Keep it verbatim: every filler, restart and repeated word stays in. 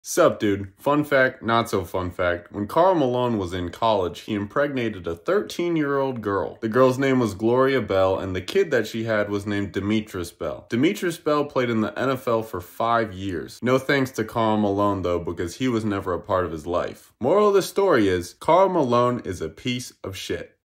Sup, dude? Fun fact, not so fun fact. When Karl Malone was in college, he impregnated a thirteen-year-old girl. The girl's name was Gloria Bell, and the kid that she had was named Demetrius Bell. Demetrius Bell played in the N F L for five years. No thanks to Karl Malone, though, because he was never a part of his life. Moral of the story is, Karl Malone is a piece of shit.